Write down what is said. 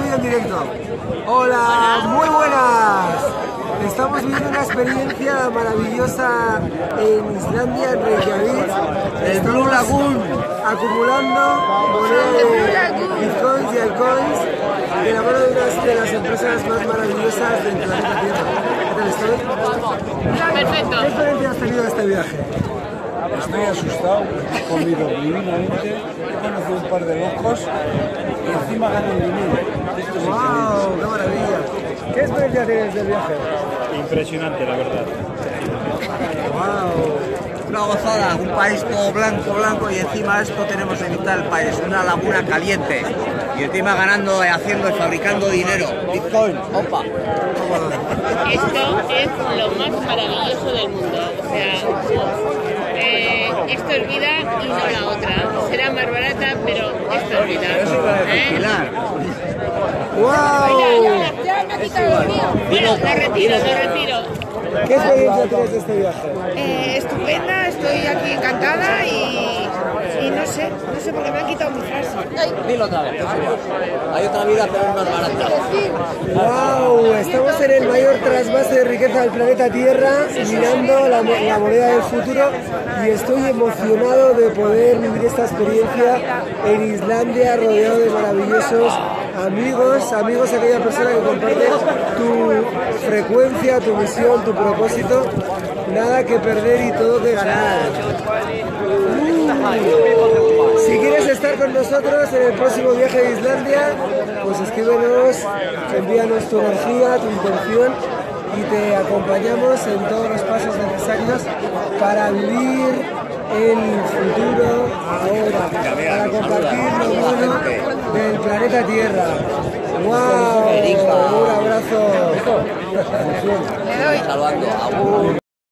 vídeo en directo. Hola, muy buenas. Estamos viviendo una experiencia maravillosa en Islandia, en Reykjavik. El Blue Lagoon. Acumulando moneda de bitcoins y altcoins de la mano de una de las empresas más maravillosas del planeta Tierra. ¿Qué tal estoy? Perfecto. ¿Qué experiencia has tenido de este viaje? Estoy asustado, he comido divinamente, he conocido un par de locos y encima gano un dinero. Esto es ¡Wow! ¡Qué maravilla! ¿Qué experiencia tienes del viaje? Impresionante, la verdad. ¡Wow! Una gozada, un país todo blanco, blanco y encima esto tenemos en mitad del país, una laguna caliente y encima ganando, haciendo y fabricando dinero. Bitcoin, opa. Esto es lo más maravilloso del mundo. O sea, esto es vida y no la otra. Será más barata, pero esto es vida. Pilar. ¡Wow! Ya me ha quitado el mío. Bueno, lo retiro, lo retiro. ¿Qué experiencia tienes de este viaje? Estupenda, estoy aquí encantada y no sé por qué me han quitado mi frase. Dilo otra vez. Hay otra vida, pero es más barata. ¡Wow! Estamos en el mayor trasvase de riqueza del planeta Tierra, mirando la moneda del futuro, y estoy emocionado de poder vivir esta experiencia en Islandia, rodeado de maravillosos amigos, aquella persona que comparte tu frecuencia, tu misión, tu propósito. Nada que perder y todo que ganar. Si quieres estar con nosotros en el próximo viaje de Islandia, pues escríbenos, envíanos tu energía, tu intención, y te acompañamos en todos los pasos necesarios para vivir el futuro ahora, para compartir lo bueno del planeta Tierra. ¡Wow! Un abrazo. Saludando a